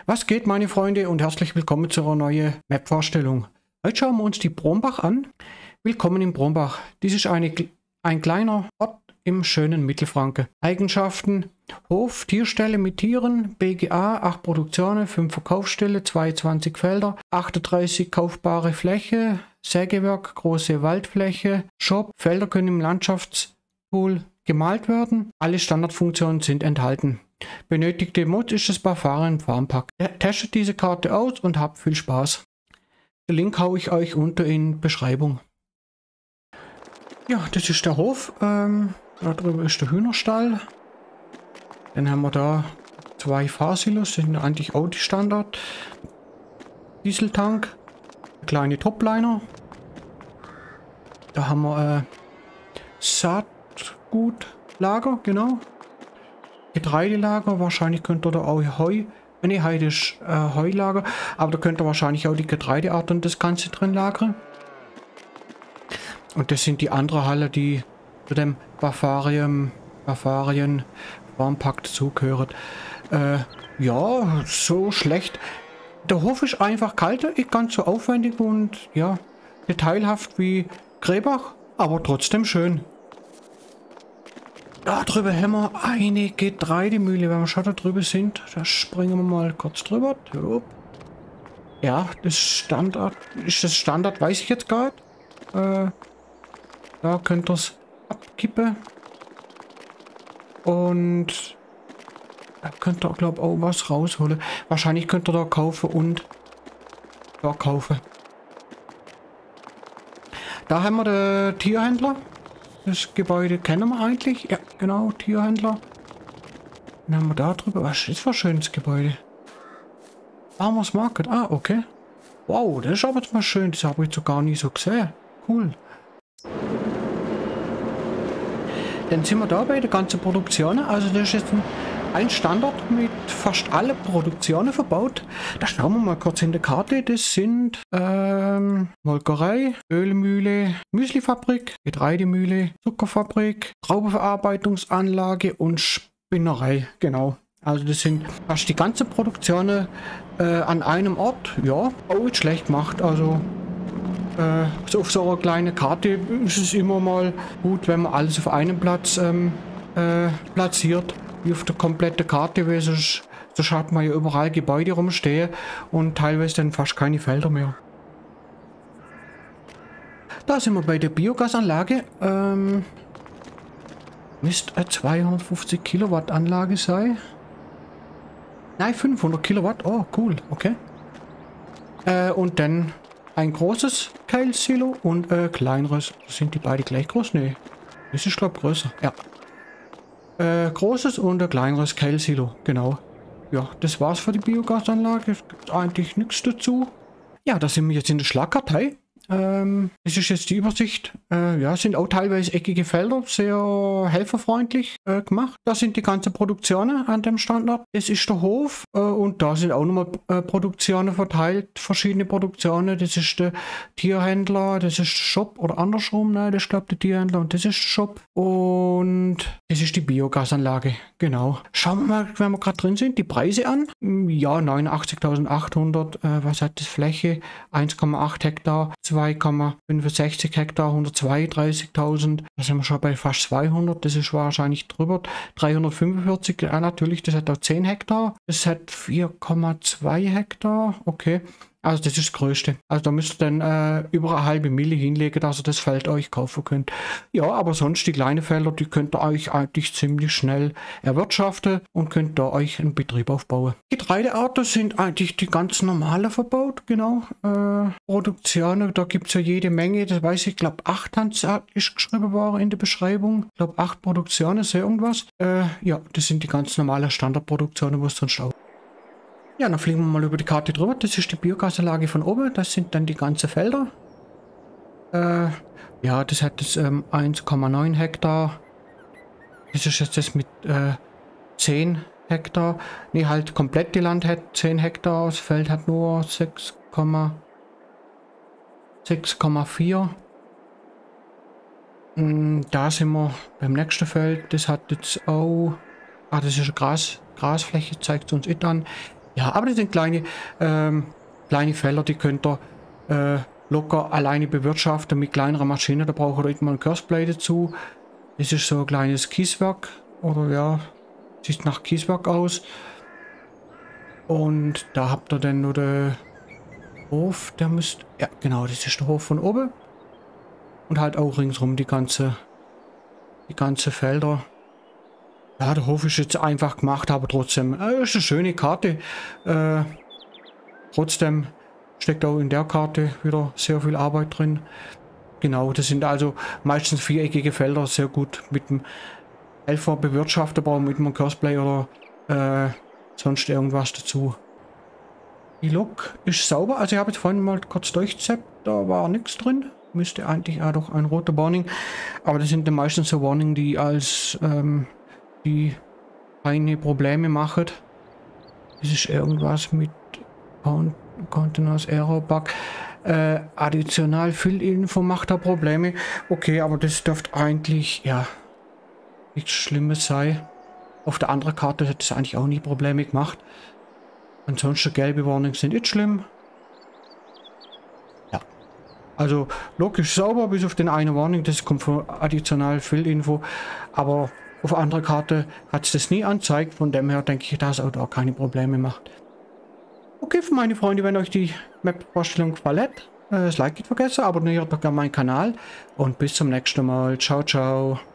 Was geht, meine Freunde, und herzlich willkommen zu einer neuen Map-Vorstellung. Heute schauen wir uns die Brombach an. Willkommen in Brombach. Dies ist ein kleiner Ort im schönen Mittelfranken. Eigenschaften: Hof, Tierstelle mit Tieren, BGA, 8 Produktionen, 5 Verkaufsstelle, 22 Felder, 38 kaufbare Fläche, Sägewerk, große Waldfläche, Shop. Felder können im Landschaftspool gemalt werden. Alle Standardfunktionen sind enthalten. Benötigte Mod ist das Bavarian Farm Pack. Testet diese Karte aus und habt viel Spaß. Den Link haue ich euch unter in die Beschreibung. Ja, das ist der Hof. Da drüben ist der Hühnerstall. Dann haben wir da 2 Fahrsilos, das sind eigentlich auch die Standard. Dieseltank, kleine Topliner. Da haben wir Saatgutlager, genau. Getreidelager, wahrscheinlich könnt ihr da auch Heu, ne, heute ist Heulager, aber da könnt ihr wahrscheinlich auch die Getreideart und das Ganze drin lagern. Und das sind die andere Halle, die zu dem Bavarian Farm Pack dazugehört. Ja, so schlecht. Der Hof ist einfach kalt, nicht ganz so aufwendig und ja, detailhaft wie Gräbach, aber trotzdem schön. Da drüber haben wir eine Getreidemühle. Wenn wir schon da drüber sind, da springen wir mal kurz drüber. Ja, das Standard. Ist das Standard? Weiß ich jetzt gar nicht. Da könnt ihr es abkippen. Und da könnt ihr, glaube ich, auch was rausholen. Wahrscheinlich könnt ihr da kaufen und verkaufen. Da haben wir den Tierhändler. Das Gebäude kennen wir eigentlich. Ja, genau, Tierhändler. Dann haben wir da drüber. Was ist das für ein schönes Gebäude? Farmers Market. Ah, okay. Wow, das ist aber jetzt mal schön. Das habe ich jetzt gar nicht so gesehen. Cool. Dann sind wir da bei der ganzen Produktion. Also das ist jetzt ein Standort mit fast alle Produktionen verbaut. Da schauen wir mal kurz in der Karte. Das sind Molkerei, Ölmühle, Müslifabrik, Getreidemühle, Zuckerfabrik, Traubenverarbeitungsanlage und Spinnerei. Genau. Also das sind fast die ganze Produktionen an einem Ort. Ja, auch nicht schlecht gemacht. Also so auf so einer kleinen Karte ist es immer mal gut, wenn man alles auf einem Platz platziert. Wie auf der kompletten Karte, weil sonst hat man ja überall Gebäude rumstehen und teilweise dann fast keine Felder mehr. Da sind wir bei der Biogasanlage. Müsste eine 250 Kilowatt Anlage sein. Nein, 500 Kilowatt. Oh, cool. Okay. Und dann ein großes Keilsilo und kleineres. Sind die beide gleich groß? Nee. Das ist, glaube ich, größer. Ja. Großes und ein kleineres Keilsilo. Genau. Ja, das war's für die Biogasanlage. Es gibt eigentlich nichts dazu. Ja, da sind wir jetzt in der Schlagkartei. Das ist jetzt die Übersicht. Ja, sind auch teilweise eckige Felder, sehr helferfreundlich gemacht. Da sind die ganzen Produktionen an dem Standort. Das ist der Hof und da sind auch nochmal Produktionen verteilt, verschiedene Produktionen. Das ist der Tierhändler, das ist der Shop oder andersrum, ne? Das ist, glaube ich, der Tierhändler und das ist der Shop. Und das ist die Biogasanlage, genau. Schauen wir mal, wenn wir gerade drin sind, die Preise an. Ja, 89.800, was hat das Fläche? 1,8 Hektar. 2,65 Hektar, 132.000. Da sind wir schon bei fast 200. Das ist wahrscheinlich drüber. 345, ja, natürlich, das hat auch 10 Hektar. Das hat 4,2 Hektar. Okay. Also das ist das Größte. Also da müsst ihr dann über eine halbe Mille hinlegen, dass ihr das Feld euch kaufen könnt. Ja, aber sonst die kleinen Felder, die könnt ihr euch eigentlich ziemlich schnell erwirtschaften und könnt da euch einen Betrieb aufbauen. Getreidearten sind eigentlich die ganz normale verbaut, genau. Produktionen, da gibt es ja jede Menge, das weiß ich, glaube 8 ist geschrieben worden in der Beschreibung. Ich glaube 8 Produktionen, sehr irgendwas. Ja, das sind die ganz normalen Standardproduktionen, wo es sonst auch. Ja, dann fliegen wir mal über die Karte drüber. Das ist die Biogasanlage von oben. Das sind dann die ganzen Felder. Ja, das hat jetzt 1,9 Hektar. Das ist jetzt das mit 10 Hektar. Ne, halt komplett die Land hat 10 Hektar. Das Feld hat nur 6,4. Da sind wir beim nächsten Feld. Das hat jetzt auch... Ah, das ist eine Grasfläche, zeigt uns nicht an. Ja, aber das sind kleine Felder, die könnt ihr locker alleine bewirtschaften mit kleineren Maschinen. Da braucht ihr nicht mal ein Curseblade dazu. Das ist so ein kleines Kieswerk. Oder ja, sieht nach Kieswerk aus. Und da habt ihr dann nur den Hof. Der müsst... Ja, genau, das ist der Hof von oben. Und halt auch ringsrum die ganze Felder. Ja, der Hof ist jetzt einfach gemacht, aber trotzdem ist eine schöne Karte. Trotzdem steckt auch in der Karte wieder sehr viel Arbeit drin. Genau, das sind also meistens viereckige Felder, sehr gut mit dem Helfer bewirtschaftetbar, mit einem Curseblade oder sonst irgendwas dazu. Die Lok ist sauber, also ich habe jetzt vorhin mal kurz durchgezappt, da war nichts drin. Müsste eigentlich auch doch ein roter Warning, aber das sind dann meistens so Warning, die als die keine Probleme machen. Das ist irgendwas mit Containers Error Bug. Additional Fill-Info macht da Probleme. Okay, aber das dürfte eigentlich, ja, nichts Schlimmes sein. Auf der anderen Karte hat es eigentlich auch nie Probleme gemacht. Ansonsten gelbe Warnings sind nicht schlimm. Ja. Also logisch sauber, bis auf den einen Warning, das kommt von additional Fill-Info. Aber auf der anderen Karte hat es das nie angezeigt. Von dem her denke ich, dass es auch keine Probleme macht. Okay, für meine Freunde, wenn euch die Map-Vorstellung gefallen hat, das Like nicht vergessen, abonniert doch gerne meinen Kanal und bis zum nächsten Mal. Ciao, ciao.